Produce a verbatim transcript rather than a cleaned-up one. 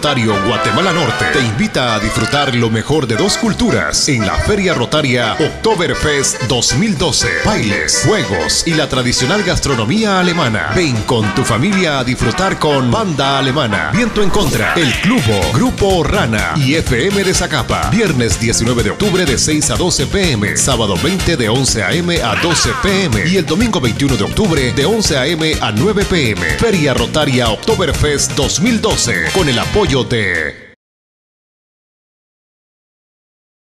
Rotario Guatemala Norte te invita a disfrutar lo mejor de dos culturas en la Feria Rotaria Oktoberfest dos mil doce. Bailes, juegos y la tradicional gastronomía alemana. Ven con tu familia a disfrutar con Banda Alemana, Viento en Contra, El Clubo, Grupo Rana y F M de Zacapa. Viernes diecinueve de octubre de seis a doce p m, sábado veinte de once a m a doce p m y el domingo veintiuno de octubre de once a m a nueve p m. Feria Rotaria Oktoberfest dos mil doce con el apoyo de